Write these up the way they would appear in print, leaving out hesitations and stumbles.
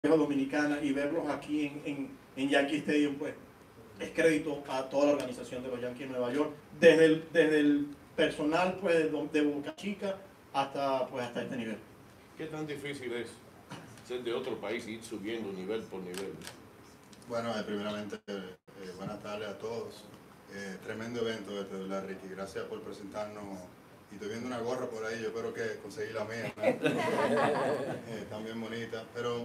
Dominicana y verlos aquí en Yankee Stadium, pues es crédito a toda la organización de los Yankees de Nueva York, desde el personal pues, de Boca Chica hasta este nivel. ¿Qué tan difícil es ser de otro país y ir subiendo nivel por nivel? Bueno, primeramente, buenas tardes a todos. Tremendo evento este, ¿verdad, Ricky? Gracias por presentarnos. Y estoy viendo una gorra por ahí, yo espero que conseguí la mía. Están bien bonitas, pero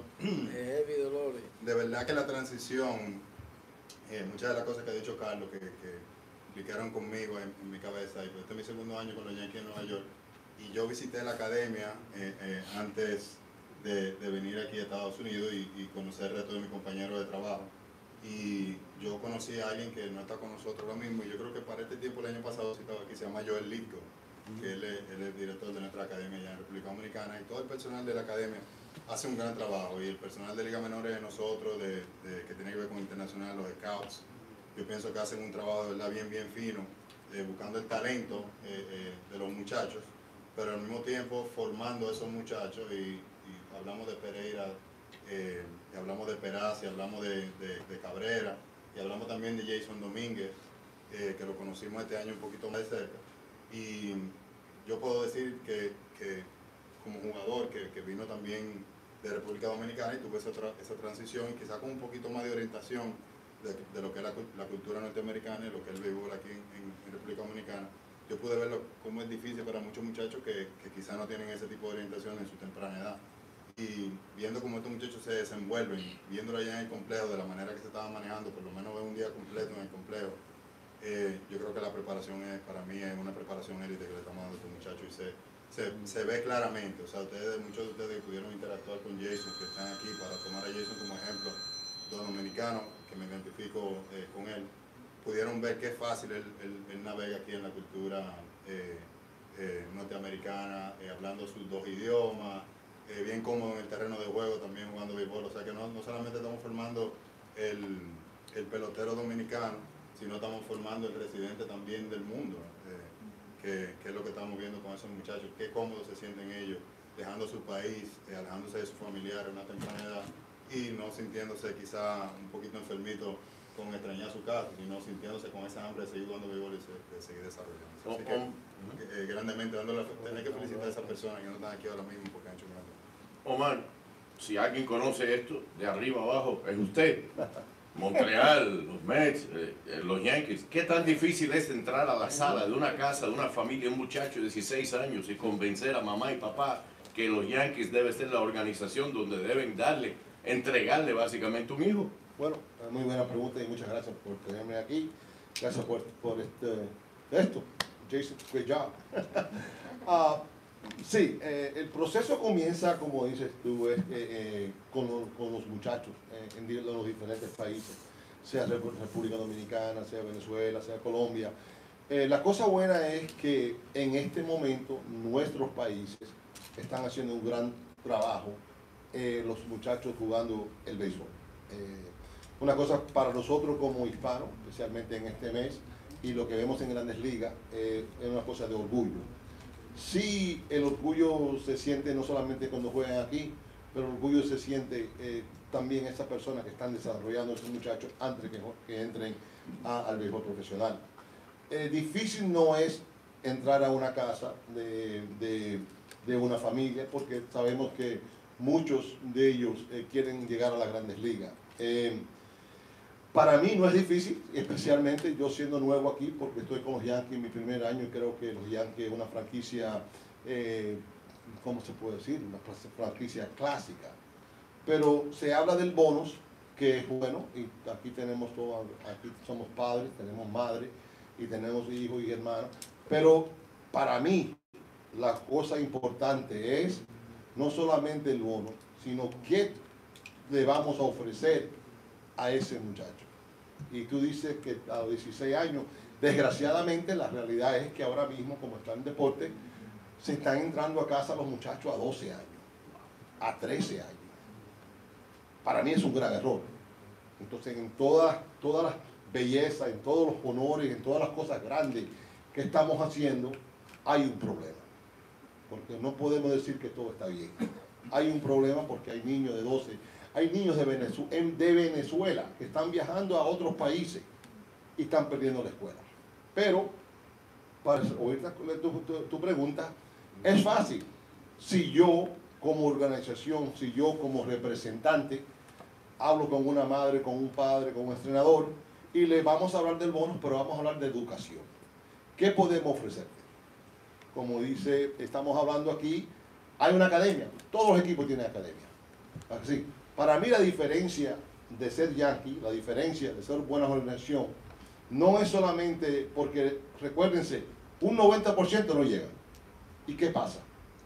de verdad que la transición, muchas de las cosas que ha dicho Carlos, que explicaron conmigo en mi cabeza, y pues este es mi segundo año con los Yankees de Nueva York, y yo visité la academia antes de venir aquí a Estados Unidos y conocer a todos mis compañeros de trabajo. Y yo conocí a alguien que no está con nosotros ahora mismo, y yo creo que para este tiempo el año pasado sí estaba aquí, se llama Joel Litko, que él es director de nuestra academia allá en República Dominicana, y todo el personal de la academia hace un gran trabajo, y el personal de Liga Menores de nosotros, que tiene que ver con internacional, los scouts, yo pienso que hacen un trabajo de verdad bien fino, buscando el talento de los muchachos, pero al mismo tiempo formando a esos muchachos, y hablamos de Pereira, y hablamos de Peraz, y hablamos de Cabrera, y hablamos también de Jason Domínguez, que lo conocimos este año un poquito más de cerca. Y yo puedo decir que como jugador que vino también de República Dominicana y tuve esa transición, y quizá con un poquito más de orientación de lo que es la cultura norteamericana y lo que es el béisbol aquí en República Dominicana, yo pude ver cómo es difícil para muchos muchachos que quizá no tienen ese tipo de orientación en su temprana edad. Y viendo cómo estos muchachos se desenvuelven, viéndolo allá en el complejo de la manera que se estaba manejando, por lo menos ver un día completo en el complejo, yo creo que la preparación para mí es una preparación élite que le estamos dando a estos muchachos, y se ve claramente. O sea, muchos de ustedes pudieron interactuar con Jason, que están aquí, para tomar a Jason como ejemplo, dos dominicanos, que me identifico con él, pudieron ver qué fácil él navega aquí en la cultura norteamericana, hablando sus dos idiomas, bien cómodo en el terreno de juego, también jugando béisbol. O sea que no solamente estamos formando el pelotero dominicano, sino estamos formando el residente también del mundo, que es lo que estamos viendo con esos muchachos, qué cómodos se sienten ellos, dejando su país, alejándose de sus familiares a una temprana edad, y no sintiéndose quizá un poquito enfermito con extrañar su casa, sino sintiéndose con esa hambre de seguir jugando béisbol y de seguir desarrollando. Así que grandemente tener que felicitar a esas personas que no están aquí ahora mismo porque han hecho un gran trabajo. Omar, si alguien conoce esto de arriba abajo, es usted. Montreal, los Mets, los Yankees. ¿Qué tan difícil es entrar a la sala de una casa, de una familia, un muchacho de 16 años, y convencer a mamá y papá que los Yankees debe ser la organización donde deben entregarle básicamente un hijo? Bueno, muy buena pregunta, y muchas gracias por tenerme aquí. Gracias por esto. Jason, great job. Sí, el proceso comienza, como dices tú, con los muchachos en los diferentes países, sea República Dominicana, sea Venezuela, sea Colombia. La cosa buena es que en este momento nuestros países están haciendo un gran trabajo, los muchachos jugando el béisbol. Una cosa para nosotros como hispanos, especialmente en este mes, y lo que vemos en Grandes Ligas, es una cosa de orgullo. Sí, el orgullo se siente no solamente cuando juegan aquí, pero el orgullo se siente también esas personas que están desarrollando esos muchachos antes que entren al béisbol profesional. Difícil no es entrar a una casa de una familia, porque sabemos que muchos de ellos quieren llegar a las Grandes Ligas. Para mí no es difícil, especialmente yo siendo nuevo aquí, porque estoy con los Yankees en mi primer año, y creo que los Yankees es una franquicia, ¿cómo se puede decir? Una franquicia clásica. Pero se habla del bonus, que es bueno, y aquí tenemos todos, aquí somos padres, tenemos madre, y tenemos hijos y hermanos. Pero para mí, la cosa importante es no solamente el bono, sino qué le vamos a ofrecer a ese muchacho. Y tú dices que a los 16 años, desgraciadamente la realidad es que ahora mismo, como está en deporte, se están entrando a casa los muchachos a 12 años, a 13 años. Para mí es un gran error. Entonces, en todas las bellezas, en todos los honores, en todas las cosas grandes que estamos haciendo, hay un problema. Porque no podemos decir que todo está bien. Hay un problema porque hay niños de 12 Hay niños de Venezuela que están viajando a otros países y están perdiendo la escuela. Pero, para oír tu pregunta, es fácil. Si yo como organización, si yo como representante, hablo con una madre, con un padre, con un entrenador, y le vamos a hablar del bono, pero vamos a hablar de educación. ¿Qué podemos ofrecerte? Como dice, estamos hablando aquí, hay una academia, todos los equipos tienen academia. Así, para mí la diferencia de ser Yankee, la diferencia de ser buena organización, no es solamente porque, recuérdense, un 90% no llegan. ¿Y qué pasa?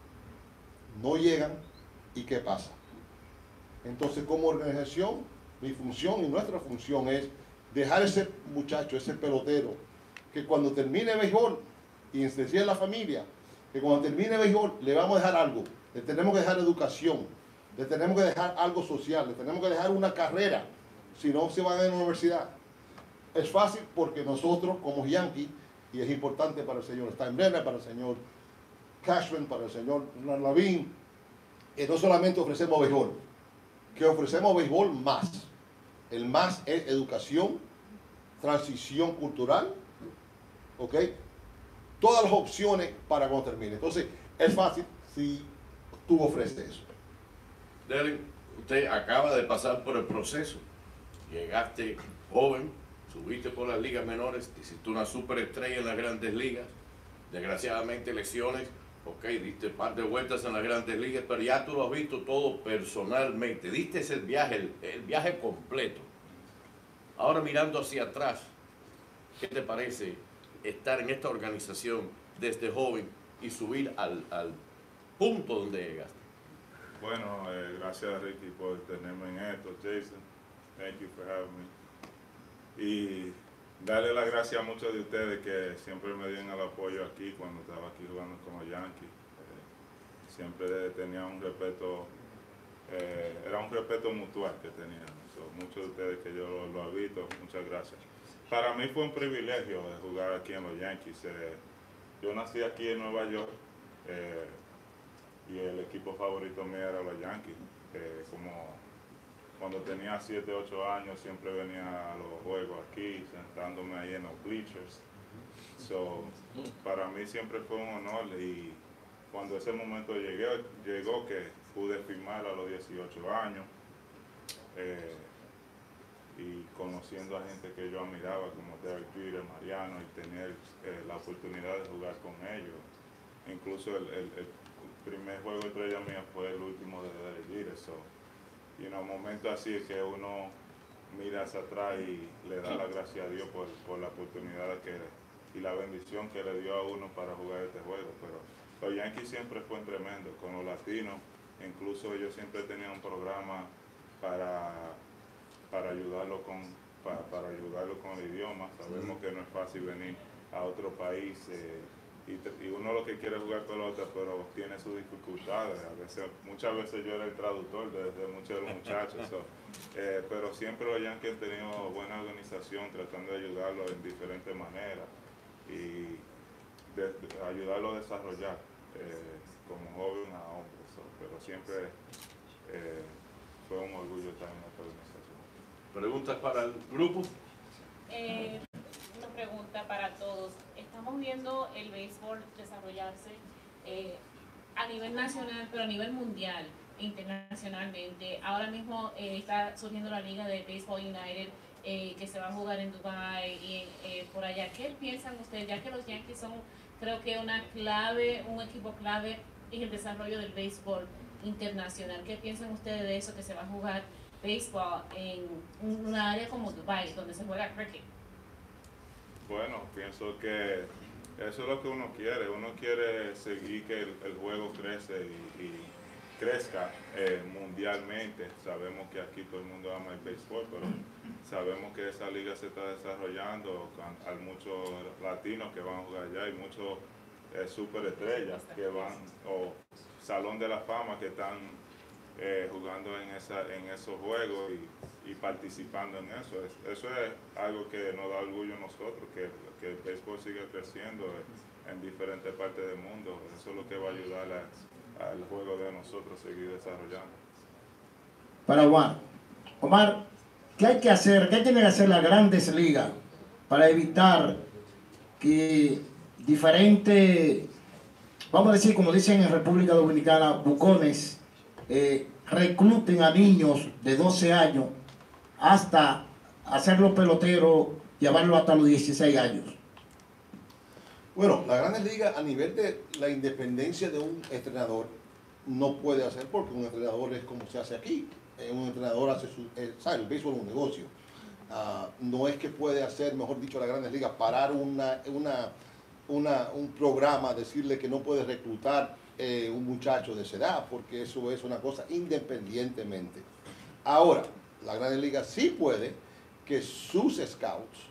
No llegan, ¿y qué pasa? Entonces, como organización, mi función y nuestra función es dejar ese muchacho, ese pelotero, que cuando termine béisbol, y en especial la familia, que cuando termine béisbol le vamos a dejar algo, le tenemos que dejar educación, le tenemos que dejar algo social, le tenemos que dejar una carrera, si no se van a la universidad. Es fácil porque nosotros como Yankees, y es importante para el señor Steinbrenner, para el señor Cashman, para el señor Lavín, no solamente ofrecemos béisbol, que ofrecemos béisbol más. El más es educación, transición cultural, ¿ok? Todas las opciones para cuando termine. Entonces, es fácil si tú ofreces eso. Derek, usted acaba de pasar por el proceso. Llegaste joven, subiste por las ligas menores, te hiciste una superestrella en las grandes ligas. Desgraciadamente lesiones, ok, diste un par de vueltas en las grandes ligas, pero ya tú lo has visto todo personalmente. Diste ese viaje, el viaje completo. Ahora mirando hacia atrás, ¿qué te parece estar en esta organización desde joven y subir al punto donde llegaste? Bueno, gracias Ricky por tenerme en esto. Jason, thank you for having me. Y darle las gracias a muchos de ustedes que siempre me dieron el apoyo aquí cuando estaba aquí jugando con los Yankees. Siempre tenía un respeto, era un respeto mutual que teníamos. Muchos de ustedes que yo lo he visto, muchas gracias. Para mí fue un privilegio jugar aquí en los Yankees. Yo nací aquí en Nueva York y el equipo favorito mío era los Yankees. Como cuando tenía 7, 8 años siempre venía a los juegos aquí, sentándome ahí en los bleachers. Para mí siempre fue un honor y cuando ese momento llegó que pude firmar a los 18 años y conociendo a gente que yo admiraba como Derek Jeter, Mariano y tener la oportunidad de jugar con ellos. Incluso el primer juego de estrella mía fue el último de Derek Jeter. Un momento así es que uno mira hacia atrás y le da la gracia a Dios por la oportunidad y la bendición que le dio a uno para jugar este juego. Pero los Yankees siempre fue tremendo con los latinos. Incluso ellos siempre tenían un programa para ayudarlo con el idioma. Sabemos que no es fácil venir a otro país y uno lo que quiere es jugar pelota, pero tiene sus dificultades. Muchas veces yo era el traductor de muchos de los muchachos, pero siempre los Yankees han tenido buena organización tratando de ayudarlos en diferentes maneras y de ayudarlos a desarrollar como joven a hombre. Pero siempre fue un orgullo estar en esta organización. ¿Preguntas para el grupo? Una pregunta para todos. Estamos viendo el béisbol desarrollarse a nivel nacional, pero a nivel mundial, internacionalmente. Ahora mismo está surgiendo la liga de Baseball United que se va a jugar en Dubai y por allá. ¿Qué piensan ustedes? Ya que los Yankees son, creo que un equipo clave en el desarrollo del béisbol internacional. ¿Qué piensan ustedes de eso, que se va a jugar béisbol en una área como Dubai, donde se juega cricket? Bueno, pienso que eso es lo que uno quiere seguir que el juego crece y crezca mundialmente. Sabemos que aquí todo el mundo ama el béisbol, pero sabemos que esa liga se está desarrollando, hay muchos latinos que van a jugar allá y muchos superestrellas que van, o Salón de la Fama que están jugando en esos juegos y participando en eso. Eso es algo que nos da orgullo a nosotros, que el béisbol siga creciendo en diferentes partes del mundo. Eso es lo que va a ayudar al juego de nosotros seguir desarrollando. Para Juan. Omar, ¿qué hay que hacer? ¿Qué tienen que hacer las grandes ligas para evitar que diferentes, vamos a decir, como dicen en República Dominicana, bucones, recluten a niños de 12 años hasta hacerlos peloteros, llevarlos hasta los 16 años? Bueno, la Grandes Ligas a nivel de la independencia de un entrenador no puede hacer, porque un entrenador es como se hace aquí. Un entrenador hace ¿sabe? El béisbol es un negocio. No es que puede hacer, mejor dicho, la Grandes Ligas, parar un programa, decirle que no puede reclutar un muchacho de esa edad, porque eso es una cosa independientemente. Ahora, la Grandes Ligas sí puede que sus scouts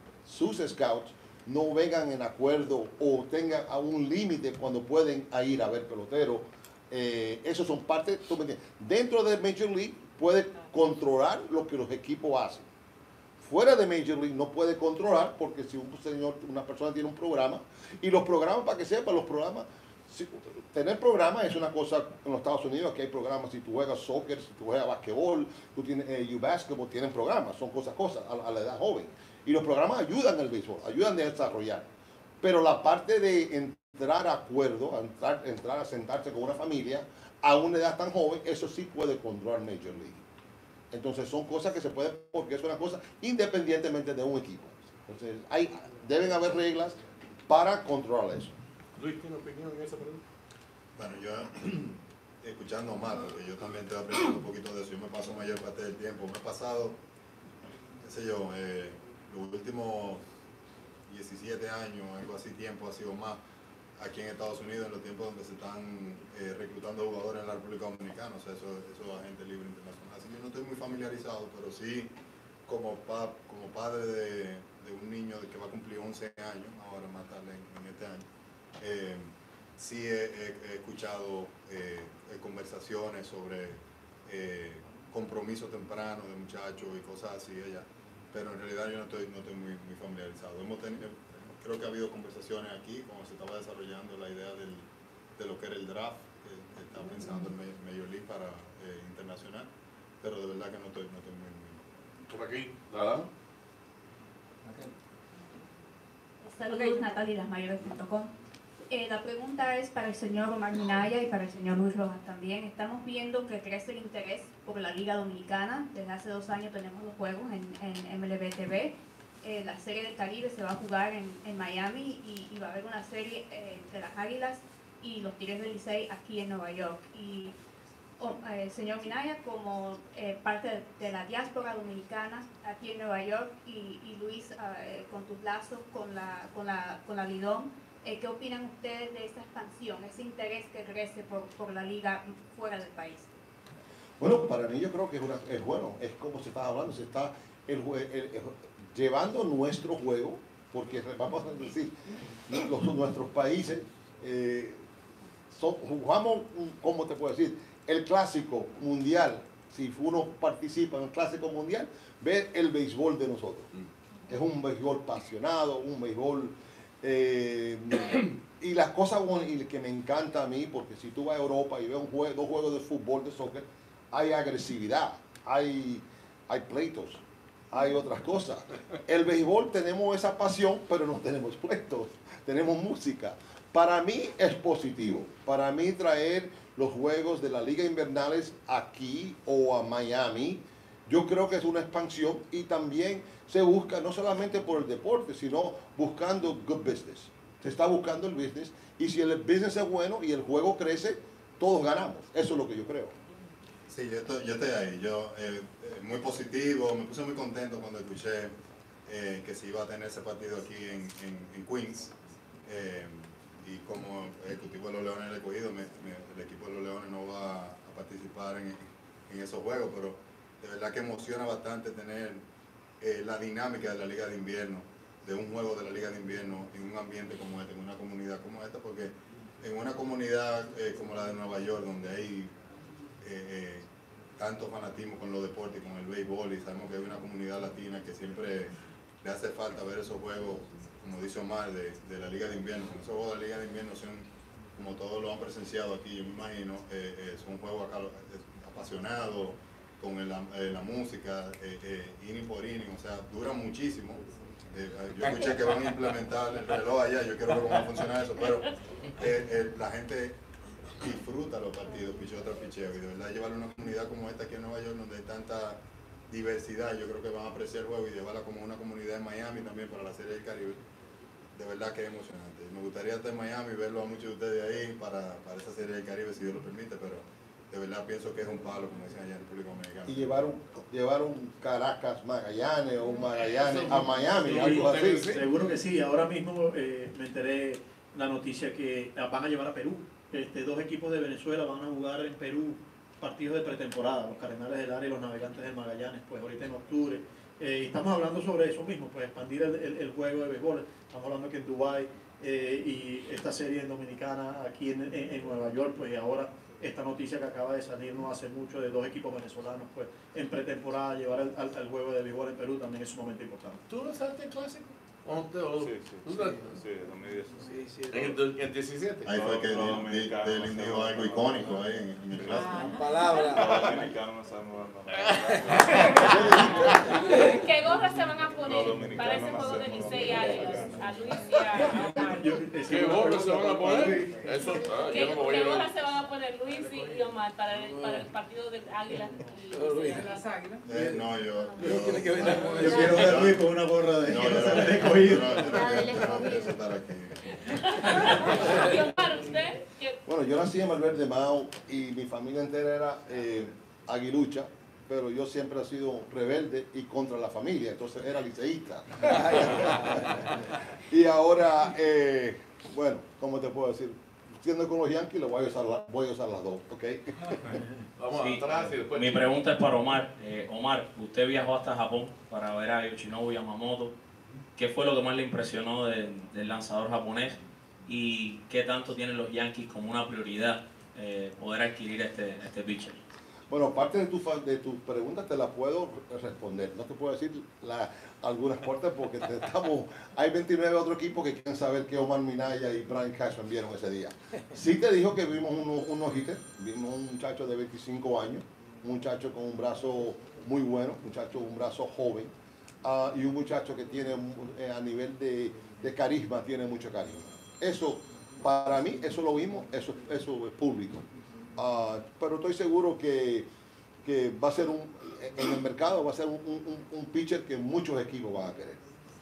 no vengan en acuerdo o tengan a un límite cuando pueden ir a ver pelotero. Esos son parte, ¿tú me entiendes? Dentro de Major League puede controlar lo que los equipos hacen. Fuera de Major League no puede controlar, porque si una persona tiene un programa, y los programas, para que sepan, los programas, tener programas es una cosa en los Estados Unidos, que hay programas, si tú juegas soccer, si tú juegas basquetbol, tú tienes basketball, tienen programas, son cosas a la edad joven. Y los programas ayudan al béisbol, ayudan a desarrollar. Pero la parte de entrar a acuerdo, entrar a sentarse con una familia a una edad tan joven, eso sí puede controlar Major League. Entonces son cosas que se pueden, porque es una cosa independientemente de un equipo. Entonces deben haber reglas para controlar eso. Luis, ¿tiene opinión en esa pregunta? Bueno, yo escuchando más, porque yo también estoy aprendiendo un poquito de eso. Yo me paso mayor parte del tiempo. Me he pasado, qué sé yo, los últimos 17 años, algo así, tiempo ha sido más aquí en Estados Unidos, en los tiempos donde se están reclutando jugadores en la República Dominicana, o sea, eso es agente libre internacional. Así que yo no estoy muy familiarizado, pero sí, como padre de un niño que va a cumplir 11 años, ahora más tarde en este año, sí he escuchado conversaciones sobre compromiso temprano de muchachos y cosas así allá, pero en realidad yo no estoy muy familiarizado. Creo que ha habido conversaciones aquí, cuando se estaba desarrollando la idea de lo que era el draft, que está pensando el Major League para internacional, pero de verdad que no estoy muy... Por aquí, ¿nada? Saludos, Natalia, lasmayores.com. La pregunta es para el señor Omar Minaya y para el señor Luis Rojas también. Estamos viendo que crece el interés por la Liga Dominicana. Desde hace 2 años tenemos los juegos en MLB TV. La Serie del Caribe se va a jugar en Miami y va a haber una serie de las Águilas y los Tigres del Licey aquí en Nueva York. Y señor Minaya, como parte de la diáspora dominicana aquí en Nueva York, y Luis, con tus lazos con la Lidón, ¿qué opinan ustedes de esa expansión, ese interés que crece por la liga fuera del país? Bueno, para mí yo creo que es bueno, es como se está hablando, se está llevando nuestro juego, porque vamos a decir, nuestros países jugamos, ¿cómo te puedo decir? El clásico mundial, si uno participa en el clásico mundial, ve el béisbol de nosotros. Es un béisbol apasionado, un béisbol... y las cosas que me encanta a mí, porque si tú vas a Europa y ves dos juegos de fútbol, de soccer, hay agresividad, hay pleitos, hay otras cosas. El béisbol tenemos esa pasión, pero no tenemos pleitos, tenemos música. Para mí es positivo, para mí traer los juegos de la Liga Invernales aquí o a Miami, yo creo que es una expansión, y también se busca no solamente por el deporte, sino buscando good business. Se está buscando el business, y si el business es bueno y el juego crece, todos ganamos. Eso es lo que yo creo. Sí, yo estoy ahí. Yo muy positivo, me puse muy contento cuando escuché que se iba a tener ese partido aquí en Queens. Y como ejecutivo de los Leones del Escogido, el equipo de los Leones no va a participar en esos juegos, pero de verdad que emociona bastante tener la dinámica de la Liga de Invierno, de un juego de la Liga de Invierno en un ambiente como este, en una comunidad como esta, porque en una comunidad como la de Nueva York, donde hay tanto fanatismo con los deportes, con el béisbol, y sabemos que hay una comunidad latina que siempre le hace falta ver esos juegos, como dice Omar, de la Liga de Invierno. Esos juegos de la Liga de Invierno son, como todos lo han presenciado aquí, yo me imagino, son juegos apasionados, con la música, inning por inning, o sea, dura muchísimo. Yo escuché que van a implementar el reloj allá, yo quiero ver cómo funciona eso, pero la gente disfruta los partidos, picheo tras picheo, y de verdad llevar una comunidad como esta aquí en Nueva York, donde hay tanta diversidad, yo creo que van a apreciar el juego y llevarla como una comunidad en Miami también para la Serie del Caribe. De verdad que es emocionante. Me gustaría estar en Miami y verlo a muchos de ustedes ahí para esa Serie del Caribe, si Dios lo permite, pero de verdad pienso que es un palo, como dicen allá en República Dominicana. Y llevar un Caracas Magallanes o un Magallanes a Miami, algo así. Seguro que sí. Ahora mismo me enteré la noticia que van a llevar a Perú. 2 equipos de Venezuela van a jugar en Perú partidos de pretemporada, los Cardenales del Área y los Navegantes del Magallanes, pues ahorita en octubre. Estamos hablando sobre eso mismo, pues expandir el juego de béisbol. Estamos hablando que en Dubái y esta serie en Dominicana aquí en Nueva York, pues ahora esta noticia que acaba de salir no hace mucho de 2 equipos venezolanos, pues en pretemporada llevar al juego de béisbol en Perú también es sumamente importante. ¿Tú lo usaste el clásico? Sí, 2017. ¿En el 17? Ahí fue que Dylan dijo algo icónico ahí en el clásico. Los dominicanos no sabemos ¿Qué gorras se van a poner para ese juego de Licey a Luis y a Omar? ¿Qué gorras se van a poner? Eso, ¿Qué yo no me voy a gorras se van a poner Luis y Omar para el partido de Águilas? No, yo quiero ver a Luis con una gorra de recogido. yo no pienso estar aquí. ¿Y Omar, usted? Bueno, yo nací en Malverde Mao y mi familia entera era aguilucha, pero yo siempre he sido rebelde y contra la familia, entonces era liceísta. Y ahora, bueno, ¿cómo te puedo decir? Siendo con los Yankees, voy a usar las 2, ¿ok? Vamos atrás y después. Mi pregunta es para Omar. Omar, usted viajó hasta Japón para ver a Yoshinobu Yamamoto. ¿Qué fue lo que más le impresionó del lanzador japonés? ¿Y qué tanto tienen los Yankees como una prioridad poder adquirir este pitcher? Bueno, parte de tus preguntas te las puedo responder. No te puedo decir algunas partes porque hay 29 otros equipos que quieren saber qué Omar Minaya y Brian Cashman vieron ese día. Sí te dijo que vimos unos hitters, vimos un muchacho de 25 años, un muchacho con un brazo muy bueno, un brazo joven, y un muchacho que tiene a nivel de carisma, tiene mucho carisma. Eso, para mí, eso lo vimos, eso es público. Pero estoy seguro que va a ser en el mercado va a ser un pitcher que muchos equipos van a querer.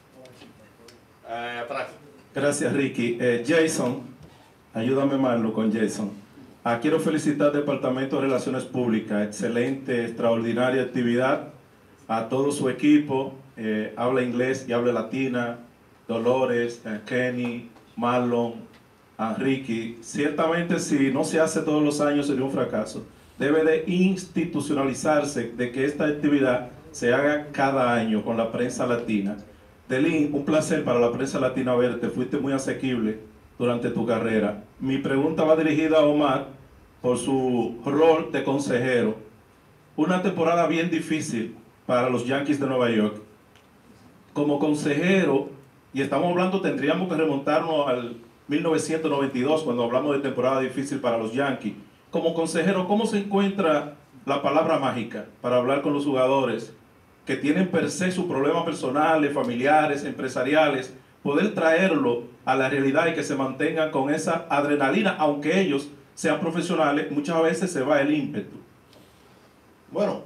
Atrás. Gracias, Ricky. Jason, ayúdame Marlo con Jason. Quiero felicitar al Departamento de Relaciones Públicas, excelente, extraordinaria actividad, a todo su equipo, habla inglés y habla latina, Dolores, Kenny, Marlon, Ricky. Ciertamente si no se hace todos los años sería un fracaso. Debe de institucionalizarse de que esta actividad se haga cada año con la prensa latina. Delín, un placer para la prensa latina verte, fuiste muy asequible durante tu carrera. Mi pregunta va dirigida a Omar por su rol de consejero. Una temporada bien difícil para los Yankees de Nueva York. Como consejero, y estamos hablando, tendríamos que remontarnos al 1992, cuando hablamos de temporada difícil para los Yankees. Como consejero, ¿cómo se encuentra la palabra mágica para hablar con los jugadores que tienen per se sus problemas personales, familiares, empresariales, poder traerlo a la realidad y que se mantengan con esa adrenalina, aunque ellos sean profesionales, muchas veces se va el ímpetu? Bueno,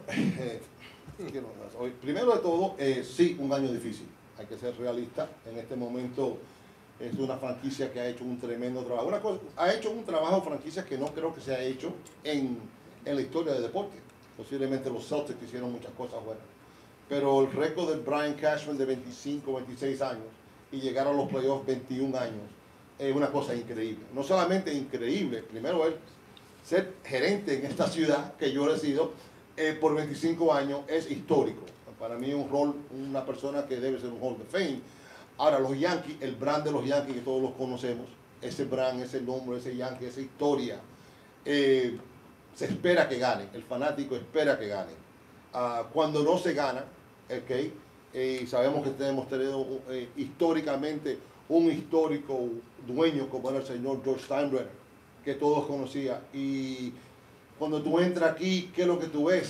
primero de todo, sí, un año difícil. Hay que ser realista. En este momento es una franquicia que ha hecho un tremendo trabajo. Ha hecho un trabajo de franquicia que no creo que se ha hecho en la historia del deporte. Posiblemente los Celtics hicieron muchas cosas buenas. Pero el récord de Brian Cashman de 25, 26 años y llegar a los playoffs 21 años es una cosa increíble. No solamente increíble, primero él ser gerente en esta ciudad que yo he sido por 25 años es histórico. Para mí un rol, una persona que debe ser un Hall of Fame. Ahora los Yankees, el brand de los Yankees que todos los conocemos, ese brand, ese nombre, ese Yankee, esa historia, se espera que gane, el fanático espera que gane. Cuando no se gana, sabemos que tenemos tenido históricamente un histórico dueño como era el señor George Steinbrenner, que todos conocían. Y cuando tú entras aquí, ¿qué es lo que tú ves?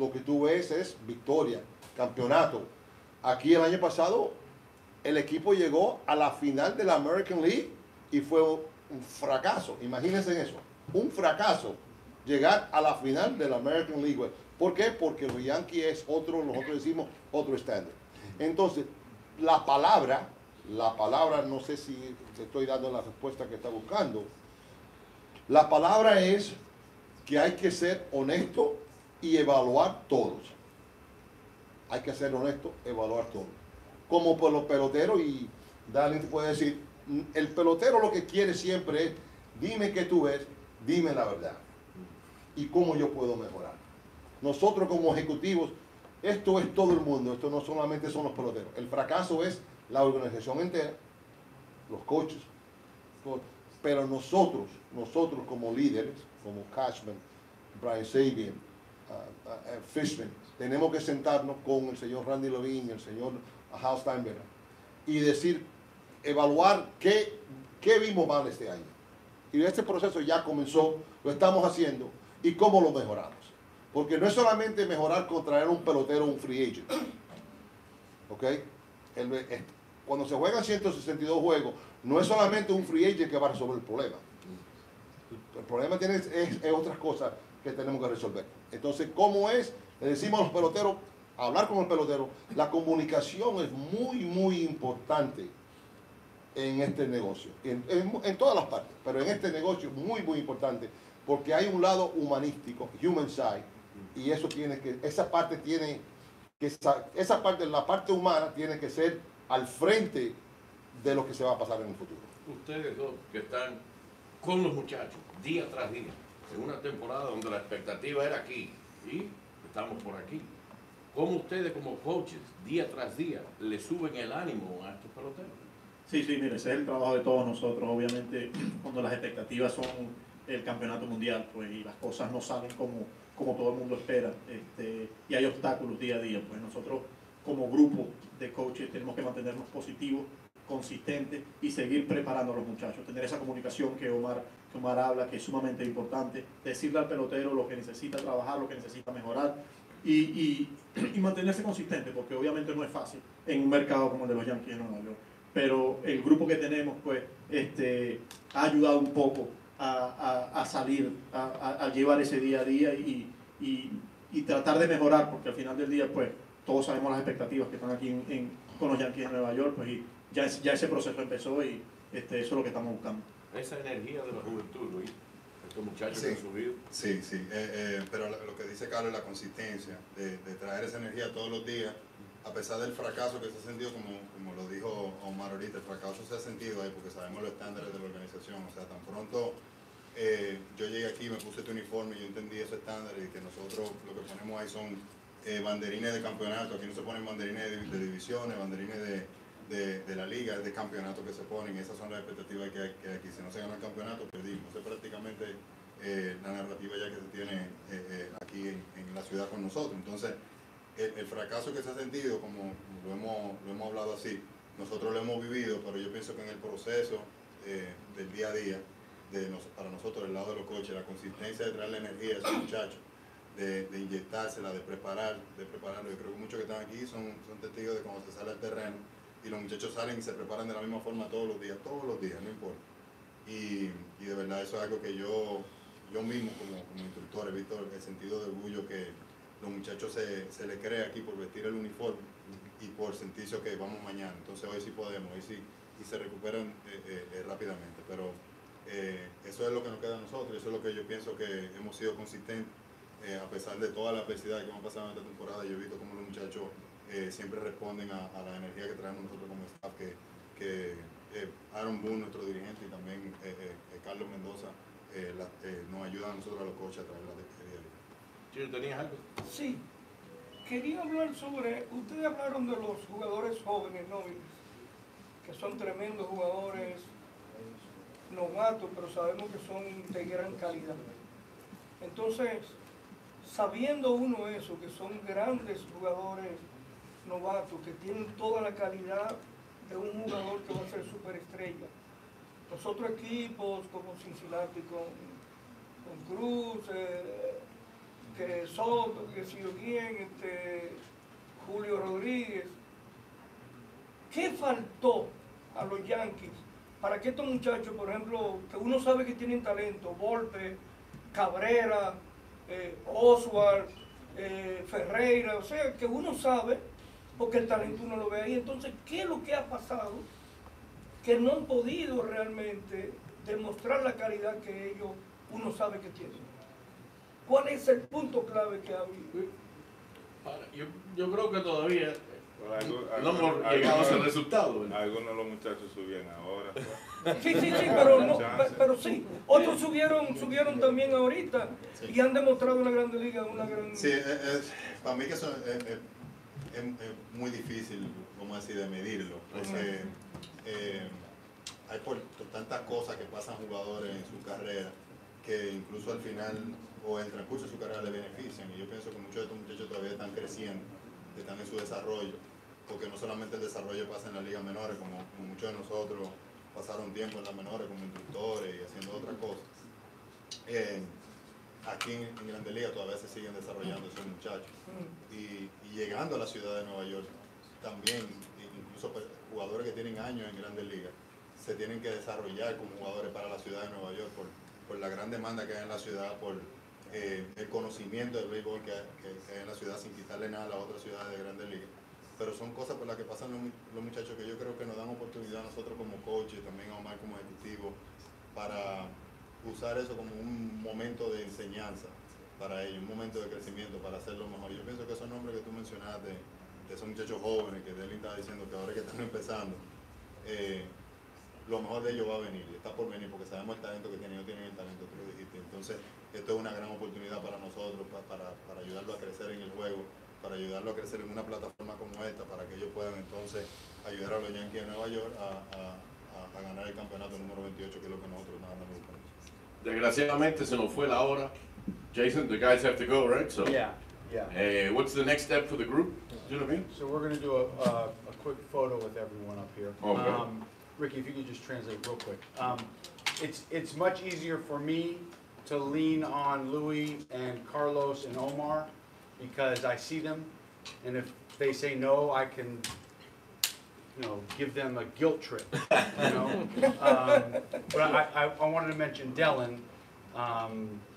lo que tú ves es victoria, campeonato. Aquí el año pasado el equipo llegó a la final de la American League y fue un fracaso. Imagínense eso, un fracaso llegar a la final de la American League. ¿Por qué? Porque los Yankees es otro, nosotros decimos otro estándar. Entonces, la palabra, no sé si te estoy dando la respuesta que está buscando. La palabra es que hay que ser honesto y evaluar todos. Hay que ser honesto, evaluar todos. Como por los peloteros, y Darling puede decir, el pelotero lo que quiere siempre es, dime qué tú ves, dime la verdad. Y cómo yo puedo mejorar. Nosotros como ejecutivos, esto es todo el mundo, esto no solamente son los peloteros. El fracaso es la organización entera, los coaches, pero nosotros como líderes, como Cashman, Brian Sabian, Fishman, tenemos que sentarnos con el señor Randy Levine y el señor Hal Steinberger y decir, evaluar qué vimos mal este año. Y este proceso ya comenzó, lo estamos haciendo y cómo lo mejoramos. Porque no es solamente mejorar con traer un pelotero, un free agent. ¿Ok? Cuando se juegan 162 juegos, no es solamente un free agent que va a resolver el problema. El problema es otras cosas que tenemos que resolver. Entonces, ¿cómo es? Le decimos a los peloteros, hablar con el pelotero, la comunicación es muy, muy importante en este negocio. En todas las partes, pero en este negocio es muy, muy importante, porque hay un lado humanístico, human side, y eso esa parte, la parte humana tiene que ser al frente de lo que se va a pasar en el futuro. Ustedes dos que están con los muchachos día tras día, en una temporada donde la expectativa era aquí y estamos por aquí. ¿Cómo ustedes como coaches día tras día le suben el ánimo a estos peloteros? Sí, mire, ese es el trabajo de todos nosotros. Obviamente, cuando las expectativas son el campeonato mundial, pues, y las cosas no salen como todo el mundo espera, y hay obstáculos día a día, pues nosotros como grupo de coaches tenemos que mantenernos positivos, consistentes y seguir preparando a los muchachos, tener esa comunicación que Omar habla, que es sumamente importante, decirle al pelotero lo que necesita trabajar, lo que necesita mejorar y mantenerse consistente, porque obviamente no es fácil en un mercado como el de los Yankees de Nueva York, pero el grupo que tenemos pues ha ayudado un poco a salir, a llevar ese día a día y tratar de mejorar, porque al final del día pues todos sabemos las expectativas que están aquí con los Yankees de Nueva York, pues y ya ese proceso empezó y eso es lo que estamos buscando. Esa energía de la juventud, Luis, estos muchachos Sí, que han subido. Sí, pero lo que dice Carlos es la consistencia, de traer esa energía todos los días, a pesar del fracaso que se ha sentido, como lo dijo Omar ahorita, el fracaso se ha sentido ahí porque sabemos los estándares de la organización, o sea, tan pronto yo llegué aquí, me puse este uniforme y yo entendí esos estándares y que nosotros lo que ponemos ahí son banderines de campeonato, aquí no se ponen banderines de divisiones, banderines de la liga, de campeonato que se ponen, esas son las expectativas que hay aquí. Si no se gana el campeonato, perdimos. Esa es prácticamente la narrativa ya que se tiene aquí en la ciudad con nosotros. Entonces, el fracaso que se ha sentido, como lo hemos hablado así, nosotros lo hemos vivido, pero yo pienso que en el proceso del día a día, para nosotros, del lado de los coaches, la consistencia de traer la energía a esos muchachos, de inyectársela, de prepararlo. Yo creo que muchos que están aquí son testigos de cuando se sale al terreno y los muchachos salen y se preparan de la misma forma todos los días, no importa. Y de verdad eso es algo que yo mismo como instructor he visto el sentido de orgullo que los muchachos se les cree aquí por vestir el uniforme y por sentirse que vamos mañana. Entonces hoy sí podemos, hoy sí, y se recuperan rápidamente. Pero eso es lo que nos queda a nosotros, eso es lo que yo pienso que hemos sido consistentes. A pesar de toda la adversidad que hemos pasado en esta temporada, yo he visto cómo los muchachos siempre responden a la energía que traemos nosotros como staff, que Aaron Boone, nuestro dirigente, y también Carlos Mendoza nos ayudan a nosotros a los coaches a traer la despedida. ¿Tú tenías algo? Sí, quería hablar sobre, ustedes hablaron de los jugadores jóvenes, ¿no? Que son tremendos jugadores, novatos, pero sabemos que son de gran calidad. Entonces, sabiendo uno eso, que son grandes jugadores novatos, que tienen toda la calidad de un jugador que va a ser superestrella. Los otros equipos como Cincinnati con Cruz, que Soto, que si yo quién, Julio Rodríguez. ¿Qué faltó a los Yankees para que estos muchachos, por ejemplo, que uno sabe que tienen talento, Volpe, Cabrera, Oswald, Ferreira, o sea, que uno sabe, porque el talento uno lo ve ahí. Entonces, ¿qué es lo que ha pasado? Que no han podido realmente demostrar la calidad que ellos, uno sabe que tienen. ¿Cuál es el punto clave que ha habido? Yo creo que todavía Pero no hemos llegado a ese resultado. Algunos de los muchachos subían ahora. Sí, pero sí. Otros subieron también ahorita y han demostrado una grande liga, una gran... Sí, para mí que eso es muy difícil, vamos a decir, de medirlo, porque hay por tantas cosas que pasan jugadores en su carrera que incluso al final o en el transcurso de su carrera le benefician, y yo pienso que muchos de estos muchachos todavía están creciendo, están en su desarrollo, porque no solamente el desarrollo pasa en las ligas menores, como muchos de nosotros pasaron tiempo en las menores como instructores y haciendo otras cosas. Aquí en Grandes Ligas todavía se siguen desarrollando esos muchachos, y llegando a la ciudad de Nueva York también, incluso jugadores que tienen años en Grandes Ligas se tienen que desarrollar como jugadores para la ciudad de Nueva York por la gran demanda que hay en la ciudad, por el conocimiento del béisbol que hay en la ciudad, sin quitarle nada a las otras ciudades de Grandes Ligas. Pero son cosas por las que pasan los muchachos que yo creo que nos dan oportunidad a nosotros como coaches, también a Omar como ejecutivo, para usar eso como un momento de enseñanza para ellos, un momento de crecimiento para hacerlo mejor. Yo pienso que esos nombres que tú mencionaste, de esos muchachos jóvenes, que Delin estaba diciendo que ahora que están empezando, lo mejor de ellos va a venir, y está por venir, porque sabemos el talento que tienen, ellos tienen el talento, tú lo dijiste. Entonces, esto es una gran oportunidad para nosotros, para ayudarlo a crecer en el juego, para ayudarlo a crecer en una plataforma como esta, para que ellos puedan entonces ayudar a los Yankees de Nueva York a ganar el campeonato número 28, que es lo que nosotros nada más buscamos. Desgraciadamente se nos fue la hora. Jason, the guys have to go, right? So, Yeah. what's the next step for the group? You know what I mean? So we're going to do a quick photo with everyone up here. Okay. Ricky, if you could just translate real quick. It's much easier for me to lean on Louis and Carlos and Omar because I see them, and if they say no, I can, give them a guilt trip. But I wanted to mention Dylan.